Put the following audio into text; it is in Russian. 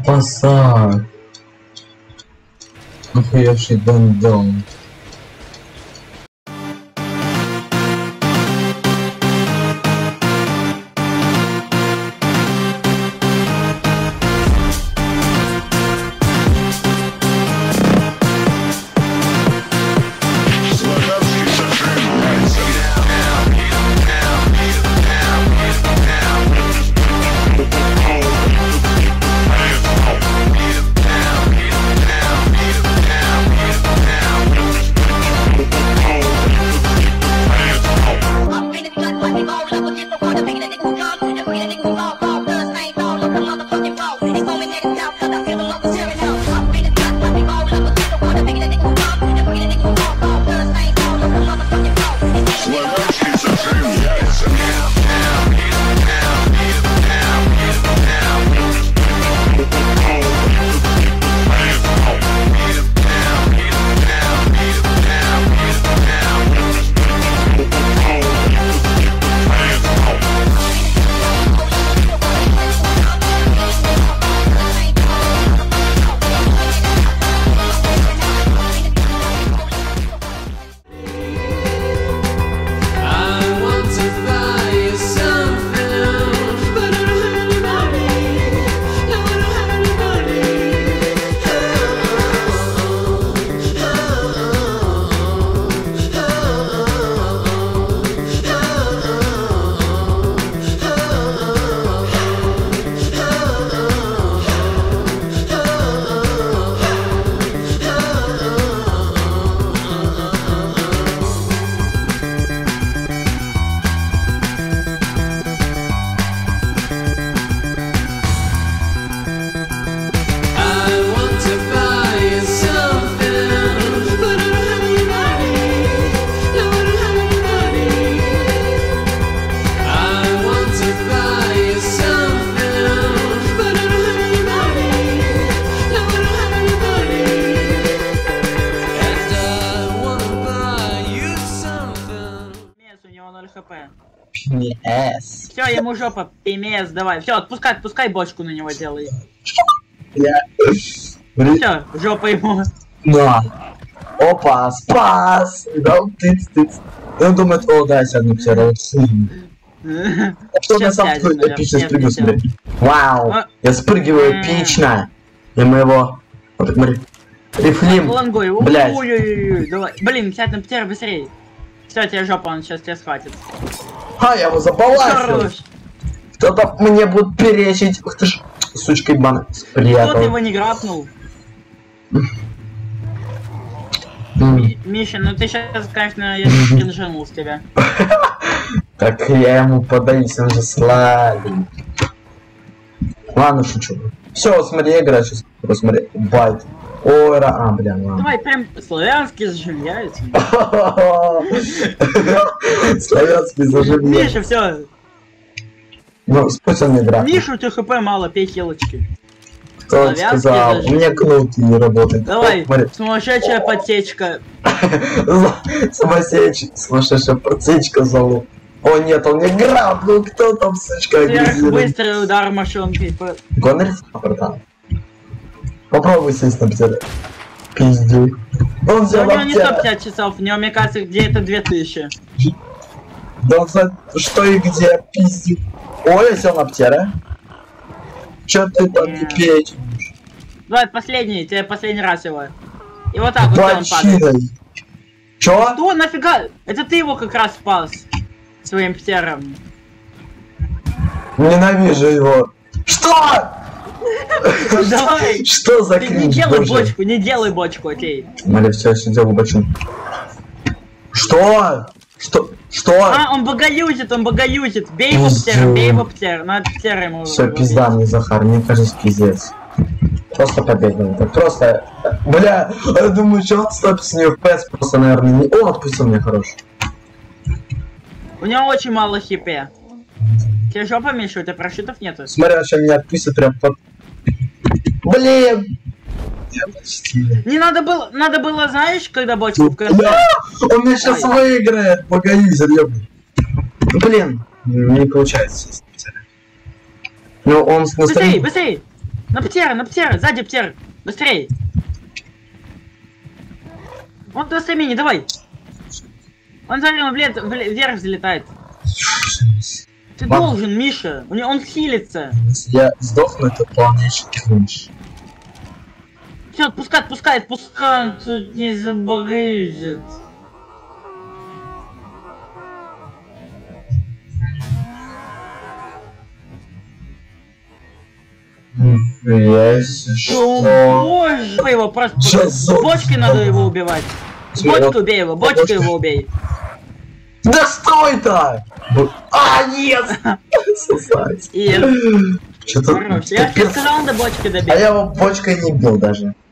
посад. Охуевший дом. ПМС. Все, ему жопа, ПМС, давай. Все, отпускай бочку на него делай. Все, жопа ему. На. Опа, спас! Да, тыц. Он думает, о, да, сяду все равно. Что на самом деле эпично спрыгну, смотри. Вау, я спрыгиваю эпично. И мы его... Вот так, смотри. Рифлим, блядь. Ой-ой-ой, давай. Блин, сядь на птер быстрее. Все, тебе жопа, он сейчас тебя схватит. А, я его забаласил. Кто-то мне будет перечить. Ух ты ж, сучка ебаная. Кто-то его не грапнул. Миша, ну ты сейчас, конечно, я скринжанул с тебя. Так я ему подаюсь, он же слабый. Ладно, шучу. Все, смотри, игра сейчас. Посмотри, байт. Ой, бля, ладно. Давай, прям славянский заживляется. Славянский заживляется. Миша, все. Ну, пусть он не драк. Миша, у тебя хп мало, 5 хилочки. Кто сказал? У меня кнут не работает. Давай, сумасшедшая подсечка. Сумасшедшая подсечка залу. О нет, он не грабнул, кто там, сучка, агрессирует. Быстрый удар машинкой. Гонорис, братан? Попробуй сесть на птера. Пиздюк. Он взял на птера. У него не 150 часов, у него, мне кажется, где-то 2000. Да он знает, что и где, пиздюк. Ой, я сел на птера. Чё ты там не петь? Давай, последний, тебе последний раз его. И вот так вот он падает. Чё? Что, нафига? Это ты его как раз спас. Своим птером. Ненавижу его. Что? Давай! Что за кринж? кринж? Не делай бочку, не делай бочку, окей. Смотри, все, я делаю бочку. Что? Что? А, он богоюзит. Бей его птер, надо птер ему. Все, пизда мне, Захар, мне кажется, пиздец. Просто победа, это просто... Бля, я думаю, что он 150 FPS, просто, наверное, не... О, отпустил меня, хороший. У него очень мало хп. Тебе жопа, Миша, у тебя прошитов нету? Смотри, он сейчас меня отпустит прям под... Блин! Я почти... Не надо было, знаешь, когда бочку в конце... Да! Он меня сейчас выиграет, погоди, заребный. Блин, не получается. Ну, он... Быстрей! На птера, сзади птер. Быстрей. Он на стамине, давай. Он, смотри, он вверх взлетает. Ты должен, Миша. Он хилится. Если я сдохну, это полнейший кринж. Все, отпускай, тут не забрызет. Боже, его просто... Бочкой надо его убивать. Бочку убей его, бочкой его убей. Да стой-то! А, нет! Сосать. Хорош. Я тебе сказал, надо бочкой добить. А я его бочкой не бил даже.